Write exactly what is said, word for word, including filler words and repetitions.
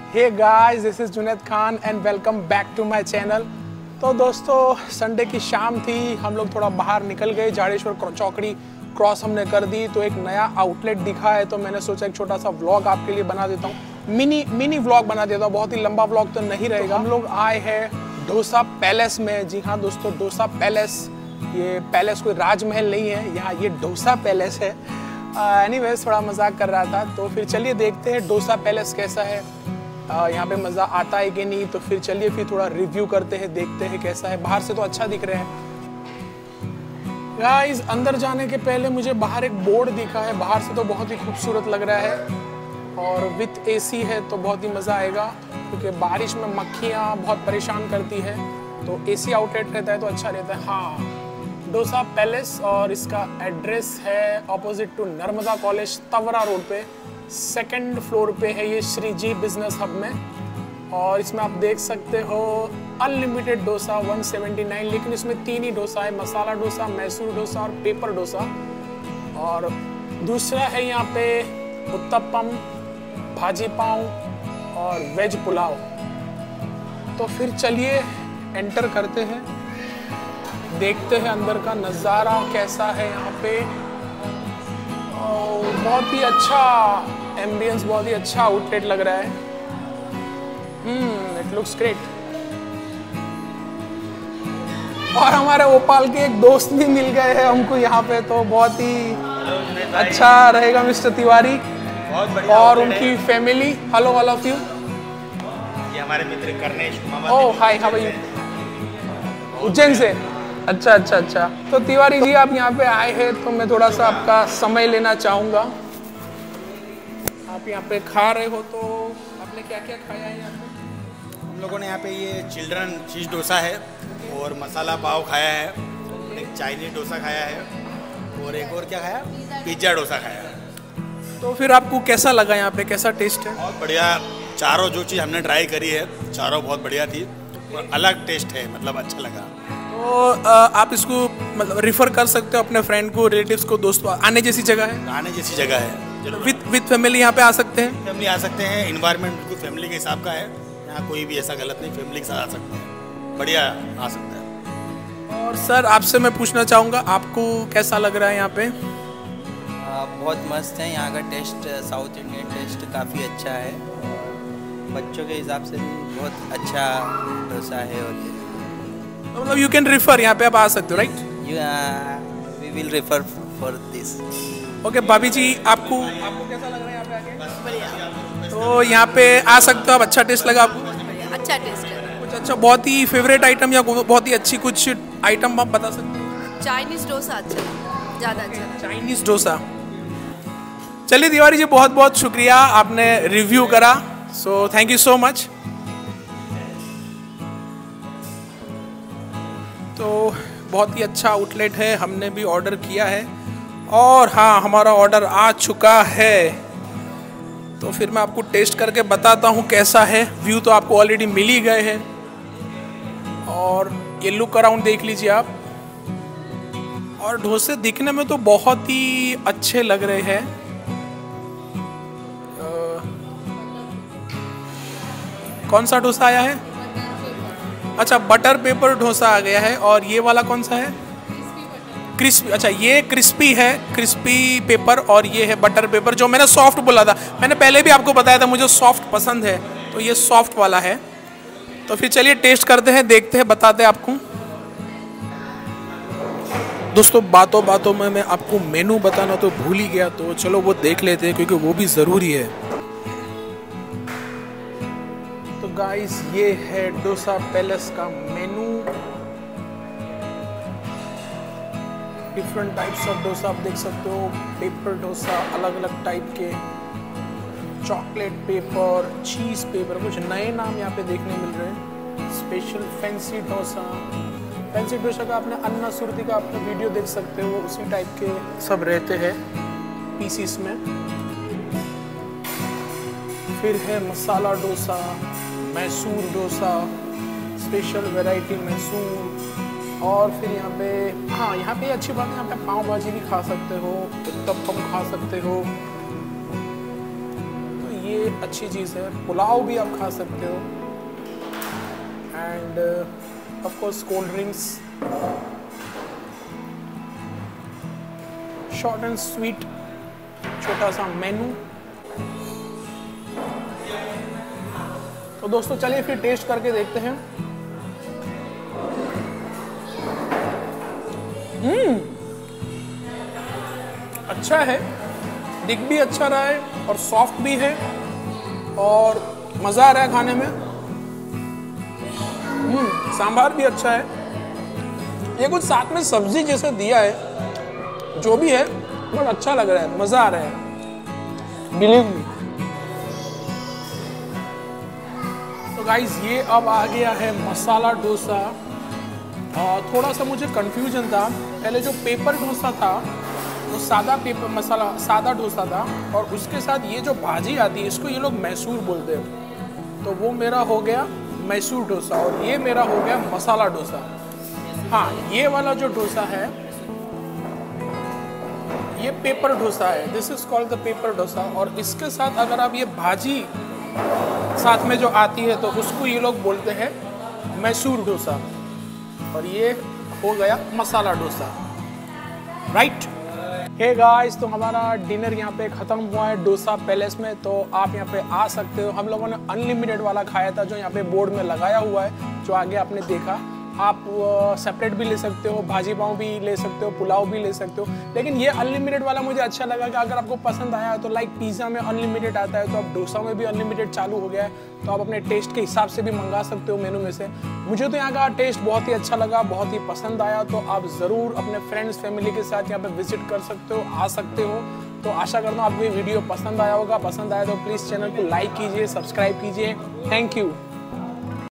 Hey guys, this is Junaid Khan and welcome back to my channel. तो दोस्तों, Sunday की शाम थी, हम लोग थोड़ा बाहर निकल गए, जाड़ेश्वर चौकड़ी क्रॉस हमने कर दी तो एक नया आउटलेट दिखा है, तो मैंने सोचा एक छोटा सा व्लॉग आपके लिए बना देता हूँ। मिनी मिनी व्लॉग बना देता हूँ, बहुत ही लंबा व्लॉग तो नहीं रहेगा। तो हम लोग आए हैं डोसा पैलेस में। जी हाँ दोस्तों, डोसा पैलेस। ये पैलेस कोई राजमहल नहीं है, यहाँ ये डोसा पैलेस है। एनीवेज uh, थोड़ा मजाक कर रहा था, तो फिर चलिए देखते हैं डोसा पैलेस कैसा है, uh, यहाँ पे मज़ा आता है कि नहीं। तो फिर चलिए फिर थोड़ा रिव्यू करते हैं, देखते हैं कैसा है। बाहर से तो अच्छा दिख रहा है गाइस। अंदर जाने के पहले मुझे बाहर एक बोर्ड दिखा है, बाहर से तो बहुत ही खूबसूरत लग रहा है और विथ एसी है तो बहुत ही मज़ा आएगा, क्योंकि बारिश में मक्खियाँ बहुत परेशान करती है, तो एसी आउटलेट रहता है तो अच्छा रहता है। हाँ, डोसा पैलेस, और इसका एड्रेस है ऑपोजिट टू नर्मदा कॉलेज, तवरा रोड पे, सेकंड फ्लोर पे है ये श्री जी बिजनेस हब में। और इसमें आप देख सकते हो अनलिमिटेड डोसा एक सौ उन्यासी, लेकिन इसमें तीन ही डोसा है, मसाला डोसा, मैसूर डोसा और पेपर डोसा। और दूसरा है यहाँ पे उत्तपम, भाजी पाव और वेज पुलाव। तो फिर चलिए एंटर करते हैं, देखते हैं अंदर का नज़ारा कैसा है यहाँ पे। और बहुत ही अच्छा एम्बियंस, बहुत ही अच्छा आउटलेट लग रहा है। Hmm it looks great. और हमारे ओपाल के एक दोस्त भी मिल गए हैं हमको यहाँ पे, तो बहुत ही अच्छा रहेगा मिस्टर तिवारी बहुत बढ़िया। और उनकी family. Hello all of you. ये हमारे मित्र Karnesh. Oh hi, how are you? Ujjain से? अच्छा अच्छा अच्छा। तो तिवारी जी, आप यहाँ पे आए हैं तो मैं थोड़ा सा आपका समय लेना चाहूँगा। आप यहाँ पे खा रहे हो, तो आपने क्या क्या खाया है यहाँ पे? हम लोगों ने यहाँ पे ये चिल्ड्रन चीज़ डोसा है और मसाला पाव खाया है, एक चाइनीज डोसा खाया है और एक और क्या खाया, पिज्ज़ा डोसा खाया है। तो फिर आपको कैसा लगा यहाँ पे, कैसा टेस्ट है? बहुत बढ़िया। चारों जो चीज़ हमने ट्राई करी है, चारों बहुत बढ़िया थी और अलग टेस्ट है, मतलब अच्छा लगा। तो आप इसको मतलब रिफर कर सकते हो अपने फ्रेंड को, रिलेटिव्स को, दोस्तों? आने जैसी जगह है? आने जैसी जगह है। विद विद फैमिली यहाँ पे आ सकते हैं? फैमिली आ सकते हैं, इन्वायरमेंट बिल्कुल फैमिली के हिसाब का है, यहाँ कोई भी ऐसा गलत नहीं, फैमिली के साथ आ सकते हैं, बढ़िया आ सकता है। और सर, आपसे मैं पूछना चाहूँगा, आपको कैसा लग रहा है यहाँ पे? आ, बहुत मस्त है यहाँ का टेस्ट, साउथ इंडियन टेस्ट काफ़ी अच्छा है, बच्चों के हिसाब से भी बहुत अच्छा डोसा है। और ये मतलब यू कैन रिफर, यहाँ पे आप आ सकते हो, right? We will refer for this. Okay भाभी जी, आपको आपको कैसा लग रहा है यहाँ पे आके? तो यहाँ पे आ सकते हो आप, अच्छा टेस्ट लगा आपको? अच्छा टेस्ट है। कुछ अच्छा, बहुत ही फेवरेट आइटम या बहुत ही अच्छी कुछ आइटम आप बता सकते हो? चाइनीज डोसा अच्छा है, ज़्यादा अच्छा। चाइनीज डोसा। चलिए तिवारी जी, बहुत बहुत शुक्रिया, आपने रिव्यू करा, so thank you so much. तो बहुत ही अच्छा आउटलेट है, हमने भी ऑर्डर किया है और हाँ, हमारा ऑर्डर आ चुका है। तो फिर मैं आपको टेस्ट करके बताता हूँ कैसा है। व्यू तो आपको ऑलरेडी मिल ही गए हैं, और ये लुक अराउंड देख लीजिए आप। और डोसे दिखने में तो बहुत ही अच्छे लग रहे हैं। कौन सा डोसा आया है? अच्छा, बटर पेपर डोसा आ गया है। और ये वाला कौन सा है? क्रिस्पी। अच्छा, ये क्रिस्पी है, क्रिस्पी पेपर, और ये है बटर पेपर, जो मैंने सॉफ्ट बोला था। मैंने पहले भी आपको बताया था मुझे सॉफ्ट पसंद है, तो ये सॉफ्ट वाला है। तो फिर चलिए टेस्ट करते हैं, देखते हैं, बताते हैं आपको। दोस्तों, बातों बातों में मैं आपको मेनू बताना तो भूल ही गया, तो चलो वो देख लेते हैं, क्योंकि वो भी ज़रूरी है। तो गाइस, ये है डोसा पैलेस का menu. Different types of dosa आप देख सकते हो, पेपर डोसा, अलग अलग टाइप के, चॉकलेट पेपर, चीज़ पेपर, कुछ नए नाम यहाँ पे देखने मिल रहे हैं। Special fancy dosa, fancy dosa का आपने अन्ना सुरती का आपने वीडियो देख सकते हो, उसी टाइप के सब रहते हैं पीसीस में। फिर है मसाला डोसा, मैसूर डोसा, स्पेशल वैरायटी मैसूर। और फिर यहाँ पे, हाँ यहाँ पे अच्छी बात है, यहाँ पे पाव भाजी भी खा सकते हो, उत्तपम खा सकते हो। तो ये ये अच्छी चीज़ है। पुलाव भी आप खा सकते हो and of course cold drinks, short and sweet छोटा सा मेनू। तो दोस्तों चलिए फिर टेस्ट करके देखते हैं। हम्म अच्छा है, दिख भी अच्छा रहा है और सॉफ्ट भी है और मज़ा आ रहा है खाने में। हम्म सांभर भी अच्छा है। ये कुछ साथ में सब्जी जैसे दिया है, जो भी है बहुत अच्छा लग रहा है, मज़ा आ रहा है, बिलीव मी। तो गाइस ये अब आ गया है मसाला डोसा। थोड़ा सा मुझे कंफ्यूजन था, पहले जो पेपर डोसा था वो सादा पेपर मसाला सादा डोसा था और उसके साथ ये जो भाजी आती है इसको ये लोग मैसूर बोलते हैं। तो वो मेरा हो गया मैसूर डोसा और ये मेरा हो गया मसाला डोसा। हाँ, ये वाला जो डोसा है ये पेपर डोसा है, this is called the paper dosa. और इसके साथ अगर आप ये भाजी साथ में जो आती है तो उसको ये लोग बोलते हैं मैसूर डोसा और ये हो गया masala dosa, right. Hey guys, तो हमारा डिनर यहाँ पे ख़त्म हुआ है डोसा पैलेस में। तो आप यहाँ पे आ सकते हो। हम लोगों ने अनलिमिटेड वाला खाया था जो यहाँ पे बोर्ड में लगाया हुआ है, जो आगे आपने देखा। आप सेपरेट भी ले सकते हो, भाजी पाव भी ले सकते हो, पुलाव भी ले सकते हो। लेकिन ये अनलिमिटेड वाला मुझे अच्छा लगा कि अगर आपको पसंद आया है तो लाइक पिज़्ज़ा में अनलिमिटेड आता है तो अब डोसा में भी अनलिमिटेड चालू हो गया है। तो आप अपने टेस्ट के हिसाब से भी मंगा सकते हो मेनू में से। मुझे तो यहाँ का टेस्ट बहुत ही अच्छा लगा, बहुत ही पसंद आया। तो आप ज़रूर अपने फ्रेंड्स फैमिली के साथ यहाँ पर विजिट कर सकते हो, आ सकते हो। तो आशा करता हूँ आपको ये वीडियो पसंद आया होगा। पसंद आया तो प्लीज़ चैनल को लाइक कीजिए, सब्सक्राइब कीजिए। Thank you.